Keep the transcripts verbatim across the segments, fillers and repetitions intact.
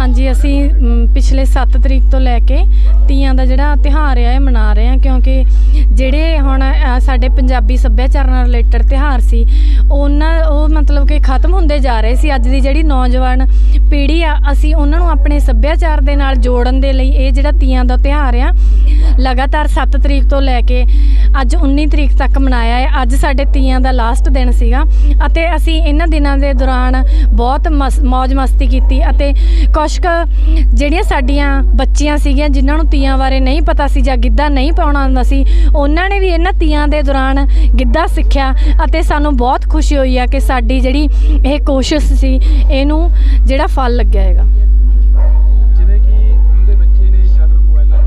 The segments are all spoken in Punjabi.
जी असी पिछले सत्त तरीक तो लैके तीयां दा जिहड़ा तिहार है मना रहे हैं, क्योंकि जिहड़े हुण साडे पंजाबी सभ्याचार नाल रिलेटेड तिहार सी उन्हां ओह मतलब कि खत्म हुंदे जा रहे सी। अज दी जिहड़ी नौजवान पीढ़ी आ असी उन्हां नूं अपने सभ्याचार दे नाल जोड़न दे लई इह जिहड़ा तीयां दा तिहार आ लगातार सत्त तरीक तो लैके अज उन्नी तरीक तक मनाया है। अज साडे तीयां दा लास्ट दिन सीगा अते असी इन्हां दिनां दे दौरान बहुत मस मौज मस्ती कीती अते कुछ ਜਿਹੜੀਆਂ ਸਾਡੀਆਂ ਬੱਚੀਆਂ ਸੀਗੀਆਂ ਜਿਨ੍ਹਾਂ ਨੂੰ ਤੀਆਂ ਬਾਰੇ ਨਹੀਂ ਪਤਾ ਸੀ ਜਾਂ ਗਿੱਧਾ ਨਹੀਂ ਪਾਉਣਾ ਆਉਂਦਾ ਸੀ, ਉਹਨਾਂ ਨੇ ਵੀ ਇਹਨਾਂ ਤੀਆਂ ਦੇ ਦੌਰਾਨ ਗਿੱਧਾ ਸਿੱਖਿਆ ਅਤੇ ਸਾਨੂੰ ਬਹੁਤ ਖੁਸ਼ੀ ਹੋਈ ਆ ਕਿ ਸਾਡੀ ਜਿਹੜੀ ਇਹ ਕੋਸ਼ਿਸ਼ ਸੀ ਇਹਨੂੰ ਜਿਹੜਾ ਫਲ ਲੱਗਿਆ ਹੈਗਾ। ਜਿਵੇਂ ਕਿ ਉਹਦੇ ਬੱਚੇ ਨੇ ਜ਼ਿਆਦਾ ਮੋਬਾਈਲਾਂ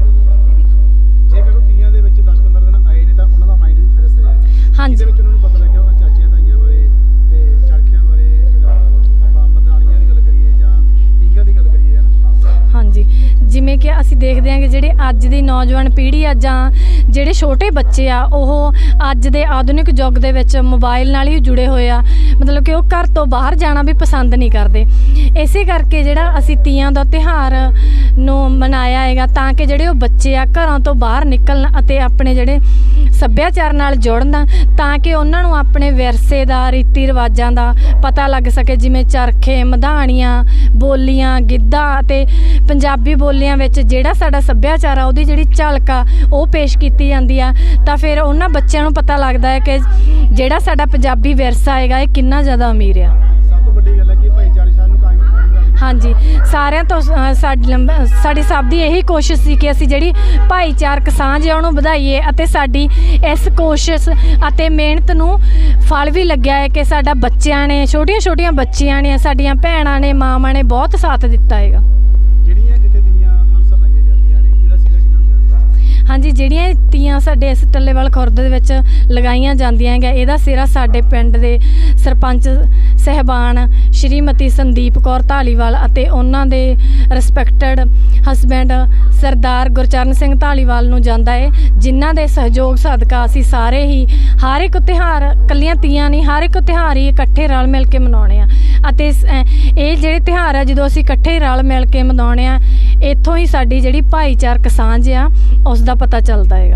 ਦੇ ਜੇਕਰ ਉਹ ਤੀਆਂ ਦੇ ਵਿੱਚ ਦਸ ਪੰਦਰਾਂ ਦਿਨ ਆਏ ਨੇ ਤਾਂ ਉਹਨਾਂ ਦਾ ਮਾਈਂਡ ਵੀ ਫਰੈਸ਼ ਹੈ। ਹਾਂਜੀ, ਜਿਹਦੇ ਵਿੱਚ ਉਹਨਾਂ ਨੂੰ ਪਤਾ ਲੱਗਿਆ ਉਹਨਾਂ ਚਾਚੀਆਂ ਤਾਈਆਂ ਬਾਰੇ ਤੇ ਚਰਖਿਆਂ ਬਾਰੇ ਆਪਾਂ ਮਧਾਣੀਆਂ ਦੀ ਗੱਲ ਕਰੀਏ ਜਾਂ ਟੀਂਗਾਂ ਦੀ ਗੱਲ ਕਰੀਏ ਹੈ ਨਾ। ਹਾਂਜੀ, ਜਿਵੇਂ ਕਿ ਅਸੀਂ ਦੇਖਦੇ ਹਾਂ ਕਿ ਜਿਹੜੇ ਅੱਜ ਦੀ ਨੌਜਵਾਨ ਪੀੜ੍ਹੀ ਆ ਜਾਂ ਜਿਹੜੇ ਛੋਟੇ ਬੱਚੇ ਆ ਉਹ ਅੱਜ ਦੇ ਆਧੁਨਿਕ ਯੁੱਗ ਦੇ ਵਿੱਚ ਮੋਬਾਈਲ ਨਾਲ ਹੀ ਜੁੜੇ ਹੋਏ ਆ, ਮਤਲਬ ਕਿ ਉਹ ਘਰ ਤੋਂ ਬਾਹਰ ਜਾਣਾ ਵੀ ਪਸੰਦ ਨਹੀਂ ਕਰਦੇ। ਇਸੇ ਕਰਕੇ ਜਿਹੜਾ ਅਸੀਂ ਤੀਆਂ ਦਾ ਤਿਉਹਾਰ ਨੂੰ ਮਨਾਇਆ ਹੈਗਾ ਤਾਂ ਕਿ ਜਿਹੜੇ ਉਹ ਬੱਚੇ ਆ ਘਰਾਂ ਤੋਂ ਬਾਹਰ ਨਿਕਲਣ ਅਤੇ ਆਪਣੇ ਜਿਹੜੇ ਸੱਭਿਆਚਾਰ ਨਾਲ ਜੁੜਨ, ਤਾਂ ਕਿ ਉਹਨਾਂ ਨੂੰ ਆਪਣੇ ਵਿਰਸੇ ਦਾ ਰੀਤੀ ਰਿਵਾਜਾਂ ਦਾ ਪਤਾ ਲੱਗ ਸਕੇ। ਜਿਵੇਂ ਚਰਖੇ, ਮਧਾਣੀਆਂ, ਬੋਲੀਆਂ, ਗਿੱਧਾ ਅਤੇ ਪੰਜਾਬੀ ਬੋਲੀਆਂ ਵਿੱਚ ਜਿਹੜਾ ਸਾਡਾ ਸੱਭਿਆਚਾਰ ਆ ਉਹਦੀ ਜਿਹੜੀ ਝਲਕ ਆ ਉਹ ਪੇਸ਼ ਕੀਤੀ ਜਾਂਦੀ ਆ, ਤਾਂ ਫਿਰ ਉਹਨਾਂ ਬੱਚਿਆਂ ਨੂੰ ਪਤਾ ਲੱਗਦਾ ਹੈ ਕਿ ਜਿਹੜਾ ਸਾਡਾ ਪੰਜਾਬੀ ਵਿਰਸਾ ਹੈਗਾ ਇਹ ਕਿੰਨਾ ਜ਼ਿਆਦਾ ਅਮੀਰ ਆ। ਸਭ ਤੋਂ ਵੱਡੀ ਗੱਲ ਹੈ ਕਿ ਭਾਈਚਾਰੇ ਸਾਨੂੰ ਕਾਇਮ ਰੱਖਣਾ। ਹਾਂਜੀ, ਸਾਰਿਆਂ ਤੋਂ ਸਾਡੀ ਸਾਡੀ ਸਭ ਦੀ ਇਹੀ ਕੋਸ਼ਿਸ਼ ਸੀ ਕਿ ਅਸੀਂ ਜਿਹੜੀ ਭਾਈਚਾਰਕ ਸਾਂਝ ਹੈ ਉਹਨੂੰ ਵਧਾਈਏ ਅਤੇ ਸਾਡੀ ਇਸ ਕੋਸ਼ਿਸ਼ ਅਤੇ ਮਿਹਨਤ ਨੂੰ ਫਲ ਵੀ ਲੱਗਿਆ ਹੈ ਕਿ ਸਾਡਾ ਬੱਚਿਆਂ ਨੇ, ਛੋਟੀਆਂ ਛੋਟੀਆਂ ਬੱਚੀਆਂ ਨੇ, ਸਾਡੀਆਂ ਭੈਣਾਂ ਨੇ, ਮਾਵਾਂ ਨੇ ਬਹੁਤ ਸਾਥ ਦਿੱਤਾ ਹੈਗਾ। ਜਿਹੜੀਆਂ ਇੱਥੇ ਤੀਆਂ ਹਰ ਸਾਲ ਲਾਈਆਂ ਜਾਂਦੀਆਂ ਨੇ ਇਹਦਾ ਸਿਰਾ ਕਿੰਨਾ ਜਾਂਦਾ? ਹਾਂਜੀ, ਜਿਹੜੀਆਂ ਤੀਆਂ ਸਾਡੇ ਇਸ ਟੱਲੇਵਾਲ ਖੁਰਦ ਦੇ ਵਿੱਚ ਲਗਾਈਆਂ ਜਾਂਦੀਆਂ ਹੈਗਾ ਇਹਦਾ ਸਿਰਾ ਸਾਡੇ ਪਿੰਡ ਦੇ ਸਰਪੰਚ ਸਹਿਬਾਨ ਸ਼੍ਰੀਮਤੀ ਸੰਦੀਪ ਕੌਰ ਧਾਲੀਵਾਲ ਅਤੇ ਉਹਨਾਂ ਦੇ ਰਿਸਪੈਕਟਡ ਹਸਬੈਂਡ ਸਰਦਾਰ ਗੁਰਚਰਨ ਸਿੰਘ ਧਾਲੀਵਾਲ ਨੂੰ ਜਾਂਦਾ ਹੈ, ਜਿਨ੍ਹਾਂ ਦੇ ਸਹਿਯੋਗ ਸਦਕਾ ਅਸੀਂ ਸਾਰੇ ਹੀ ਹਰ ਇੱਕ ਤਿਉਹਾਰ, ਇਕੱਲੀਆਂ ਤੀਆਂ ਨਹੀਂ, ਹਰ ਇੱਕ ਤਿਉਹਾਰ ਹੀ ਇਕੱਠੇ ਰਲ ਮਿਲ ਕੇ ਮਨਾਉਣੇ ਆ। ਅਤੇ ਇਹ ਜਿਹੜੇ ਤਿਉਹਾਰ ਆ ਜਦੋਂ ਅਸੀਂ ਇਕੱਠੇ ਰਲ ਮਿਲ ਕੇ ਮਨਾਉਣੇ ਆ ਇੱਥੋਂ ਹੀ ਸਾਡੀ ਜਿਹੜੀ ਭਾਈਚਾਰਕ ਸਾਂਝ ਆ ਉਸ ਦਾ ਪਤਾ ਚੱਲਦਾ ਹੈਗਾ।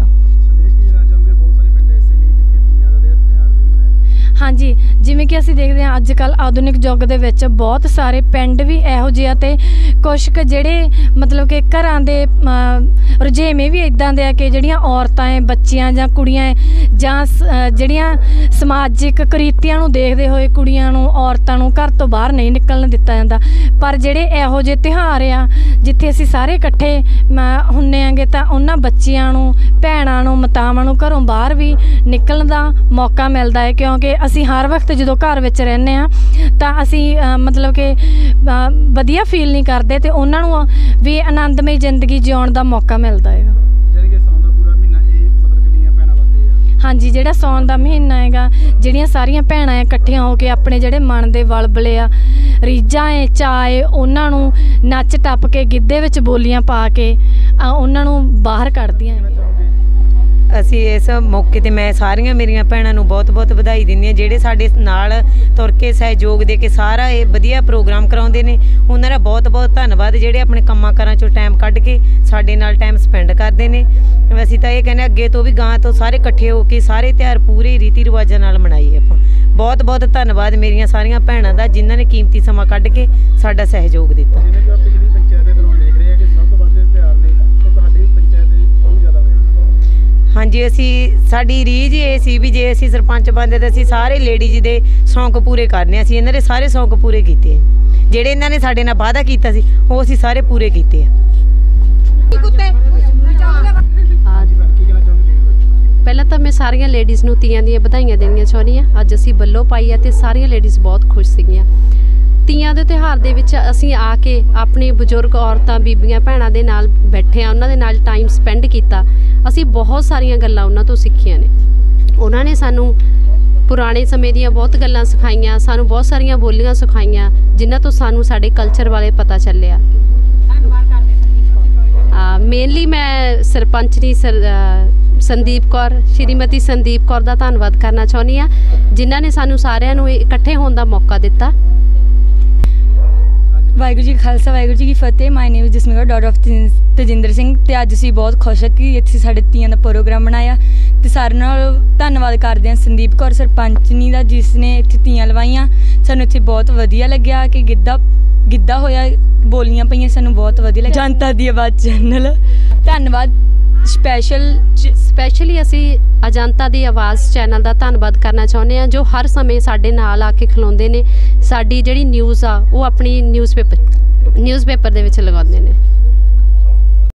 ਹਾਂਜੀ, ਜਿਵੇਂ ਕਿ ਅਸੀਂ ਦੇਖਦੇ ਹਾਂ ਅੱਜ ਕੱਲ੍ਹ ਆਧੁਨਿਕ ਯੁੱਗ ਦੇ ਵਿੱਚ ਬਹੁਤ ਸਾਰੇ ਪਿੰਡ ਵੀ ਇਹੋ ਜਿਹੇ ਅਤੇ ਕੁਛ ਕੁ ਜਿਹੜੇ ਮਤਲਬ ਕਿ ਘਰਾਂ ਦੇ ਰੁਝੇਵੇਂ ਵੀ ਇੱਦਾਂ ਦੇ ਆ ਕਿ ਜਿਹੜੀਆਂ ਔਰਤਾਂ ਹੈ, ਬੱਚੀਆਂ ਜਾਂ ਕੁੜੀਆਂ ਹੈ ਜਾਂ ਜਿਹੜੀਆਂ ਸਮਾਜਿਕ ਕੁਰੀਤੀਆਂ ਨੂੰ ਦੇਖਦੇ ਹੋਏ ਕੁੜੀਆਂ ਨੂੰ, ਔਰਤਾਂ ਨੂੰ ਘਰ ਤੋਂ ਬਾਹਰ ਨਹੀਂ ਨਿਕਲਣ ਦਿੱਤਾ ਜਾਂਦਾ। ਪਰ ਜਿਹੜੇ ਇਹੋ ਜਿਹੇ ਤਿਉਹਾਰ ਆ ਜਿੱਥੇ ਅਸੀਂ ਸਾਰੇ ਇਕੱਠੇ ਹੁੰਦੇ ਆਂਗੇ ਤਾਂ ਉਹਨਾਂ ਬੱਚਿਆਂ ਨੂੰ, ਭੈਣਾਂ ਨੂੰ, ਮਾਤਾਵਾਂ ਨੂੰ ਘਰੋਂ ਬਾਹਰ ਵੀ ਨਿਕਲਣ ਦਾ ਮੌਕਾ ਮਿਲਦਾ ਹੈ, ਕਿਉਂਕਿ ਅਸੀਂ ਹਰ ਵਕਤ ਜਦੋਂ ਘਰ ਵਿੱਚ ਰਹਿੰਦੇ ਹਾਂ ਤਾਂ ਅਸੀਂ ਮਤਲਬ ਕਿ ਵਧੀਆ ਫੀਲ ਨਹੀਂ ਕਰਦੇ ਅਤੇ ਉਹਨਾਂ ਨੂੰ ਵੀ ਆਨੰਦਮਈ ਜ਼ਿੰਦਗੀ ਜਿਉਣ ਦਾ ਮੌਕਾ ਮਿਲਦਾ ਹੈਗਾ। ਹਾਂਜੀ, ਜਿਹੜਾ ਸਾਉਣ ਦਾ ਮਹੀਨਾ ਹੈਗਾ ਜਿਹੜੀਆਂ ਸਾਰੀਆਂ ਭੈਣਾਂ ਇਕੱਠੀਆਂ ਹੋ ਕੇ ਆਪਣੇ ਜਿਹੜੇ ਮਨ ਦੇ ਵਲਵਲੇ ਆ, ਰੀਝਾਂ ਏ, ਚਾਅ ਏ, ਉਹਨਾਂ ਨੂੰ ਨੱਚ ਟੱਪ ਕੇ ਗਿੱਧੇ ਵਿੱਚ ਬੋਲੀਆਂ ਪਾ ਕੇ ਉਹਨਾਂ ਨੂੰ ਬਾਹਰ ਕੱਢਦੀਆਂ ਹੈਗੀਆਂ। ਅਸੀਂ ਇਸ ਮੌਕੇ 'ਤੇ ਮੈਂ ਸਾਰੀਆਂ ਮੇਰੀਆਂ ਭੈਣਾਂ ਨੂੰ ਬਹੁਤ ਬਹੁਤ ਵਧਾਈ ਦਿੰਦੀ ਹਾਂ ਜਿਹੜੇ ਸਾਡੇ ਨਾਲ ਤੁਰ ਕੇ ਸਹਿਯੋਗ ਦੇ ਕੇ ਸਾਰਾ ਇਹ ਵਧੀਆ ਪ੍ਰੋਗਰਾਮ ਕਰਾਉਂਦੇ ਨੇ। ਉਹਨਾਂ ਦਾ ਬਹੁਤ ਬਹੁਤ ਧੰਨਵਾਦ ਜਿਹੜੇ ਆਪਣੇ ਕੰਮਾਂ ਕਾਰਾਂ 'ਚੋਂ ਟਾਈਮ ਕੱਢ ਕੇ ਸਾਡੇ ਨਾਲ ਟਾਈਮ ਸਪੈਂਡ ਕਰਦੇ ਨੇ। ਅਸੀਂ ਤਾਂ ਇਹ ਕਹਿੰਦੇ ਅੱਗੇ ਤੋਂ ਵੀ ਗਾਂ ਤੋਂ ਸਾਰੇ ਇਕੱਠੇ ਹੋ ਕੇ ਸਾਰੇ ਤਿਉਹਾਰ ਪੂਰੇ ਰੀਤੀ ਰਿਵਾਜਾਂ ਨਾਲ ਮਨਾਈਏ ਆਪਾਂ। ਬਹੁਤ ਬਹੁਤ ਧੰਨਵਾਦ ਮੇਰੀਆਂ ਸਾਰੀਆਂ ਭੈਣਾਂ ਦਾ ਜਿਨ੍ਹਾਂ ਨੇ ਕੀਮਤੀ ਸਮਾਂ ਕੱਢ ਕੇ ਸਾਡਾ ਸਹਿਯੋਗ ਦਿੱਤਾ। ਹਾਂਜੀ, ਅਸੀਂ ਸਾਡੀ ਰੀਝ ਇਹ ਸੀ ਵੀ ਜੇ ਅਸੀਂ ਸਰਪੰਚ ਬਣਦੇ ਤਾਂ ਅਸੀਂ ਸਾਰੇ ਲੇਡੀਜ਼ ਦੇ ਸ਼ੌਂਕ ਪੂਰੇ ਕਰਨੇ। ਅਸੀਂ ਇਹਨਾਂ ਦੇ ਸਾਰੇ ਸ਼ੌਂਕ ਪੂਰੇ ਕੀਤੇ, ਜਿਹੜੇ ਇਹਨਾਂ ਨੇ ਸਾਡੇ ਨਾਲ ਵਾਅਦਾ ਕੀਤਾ ਸੀ ਉਹ ਅਸੀਂ ਸਾਰੇ ਪੂਰੇ ਕੀਤੇ ਆ। ਪਹਿਲਾਂ ਤਾਂ ਮੈਂ ਸਾਰੀਆਂ ਲੇਡੀਜ਼ ਨੂੰ ਤੀਆਂ ਦੀਆਂ ਵਧਾਈਆਂ ਦੇਣੀਆਂ ਚਾਹੁੰਦੀ ਹਾਂ। ਅੱਜ ਅਸੀਂ ਬੱਲੋਂ ਪਾਈ ਆ ਅਤੇ ਸਾਰੀਆਂ ਲੇਡੀਜ਼ ਬਹੁਤ ਖੁਸ਼ ਸੀਗੀਆਂ। ਤੀਆਂ ਦੇ ਤਿਉਹਾਰ ਦੇ ਵਿੱਚ ਅਸੀਂ ਆ ਕੇ ਆਪਣੇ ਬਜ਼ੁਰਗ ਔਰਤਾਂ, ਬੀਬੀਆਂ, ਭੈਣਾਂ ਦੇ ਨਾਲ ਬੈਠੇ ਹਾਂ, ਉਹਨਾਂ ਦੇ ਨਾਲ ਟਾਈਮ ਸਪੈਂਡ ਕੀਤਾ। ਅਸੀਂ ਬਹੁਤ ਸਾਰੀਆਂ ਗੱਲਾਂ ਉਹਨਾਂ ਤੋਂ ਸਿੱਖੀਆਂ ਨੇ। ਉਹਨਾਂ ਨੇ ਸਾਨੂੰ ਪੁਰਾਣੇ ਸਮੇਂ ਦੀਆਂ ਬਹੁਤ ਗੱਲਾਂ ਸਿਖਾਈਆਂ, ਸਾਨੂੰ ਬਹੁਤ ਸਾਰੀਆਂ ਬੋਲੀਆਂ ਸਿਖਾਈਆਂ ਜਿਨ੍ਹਾਂ ਤੋਂ ਸਾਨੂੰ ਸਾਡੇ ਕਲਚਰ ਬਾਰੇ ਪਤਾ ਚੱਲਿਆ। ਮੇਨਲੀ ਮੈਂ ਸਰਪੰਚਨੀ ਸਰ ਸੰਦੀਪ ਕੌਰ, ਸ਼੍ਰੀਮਤੀ ਸੰਦੀਪ ਕੌਰ ਦਾ ਧੰਨਵਾਦ ਕਰਨਾ ਚਾਹੁੰਦੀ ਹਾਂ ਜਿਨ੍ਹਾਂ ਨੇ ਸਾਨੂੰ ਸਾਰਿਆਂ ਨੂੰ ਇਕੱਠੇ ਹੋਣ ਦਾ ਮੌਕਾ ਦਿੱਤਾ। ਵਾਹਿਗੁਰੂ ਜੀ ਕਾ ਖਾਲਸਾ ਵਾਹਿਗੁਰੂ ਜੀ ਕੀ ਫਤਿਹ। My name is Jasmeet Kaur, daughter of Tajinder Singh. ਤੇ ਅੱਜ ਅਸੀਂ ਬਹੁਤ ਖੁਸ਼ ਹਾਂ ਕਿ ਇੱਥੇ ਸਾਡੇ ਤੀਆਂ ਦਾ ਪ੍ਰੋਗਰਾਮ ਬਣਾਇਆ ਤੇ ਸਾਰਿਆਂ ਨਾਲ ਧੰਨਵਾਦ ਕਰਦੇ ਹਾਂ ਸੰਦੀਪ ਕੌਰ ਸਰਪੰਚਨੀ ਦਾ, ਜਿਸ ਨੇ ਇੱਥੇ ਤੀਆਂ ਲਵਾਈਆਂ। ਸਾਨੂੰ ਇੱਥੇ ਬਹੁਤ ਵਧੀਆ ਲੱਗਿਆ ਕਿ ਗਿੱਧਾ ਗਿੱਧਾ ਹੋਇਆ, ਬੋਲੀਆਂ ਪਈਆਂ, ਸਾਨੂੰ ਬਹੁਤ ਵਧੀਆ ਲੱਗਿਆ। ਜਨਤਾ ਦੀ ਆਵਾਜ਼ ਚੈਨਲ ਧੰਨਵਾਦ। ਸਪੈਸ਼ਲ ਸਪੈਸ਼ਲੀ ਅਸੀਂ ਅਜੰਤਾ ਦੀ ਆਵਾਜ਼ ਚੈਨਲ ਦਾ ਧੰਨਵਾਦ ਕਰਨਾ ਚਾਹੁੰਦੇ ਹਾਂ, ਜੋ ਹਰ ਸਮੇਂ ਸਾਡੇ ਨਾਲ ਆ ਕੇ ਖਲੋਂਦੇ ਨੇ। ਸਾਡੀ ਜਿਹੜੀ ਨਿਊਜ਼ ਆ ਉਹ ਆਪਣੀ ਨਿਊਜ਼ਪੇਪਰ ਨਿਊਜ਼ਪੇਪਰ ਦੇ ਵਿੱਚ ਲਗਾਉਂਦੇ ਨੇ।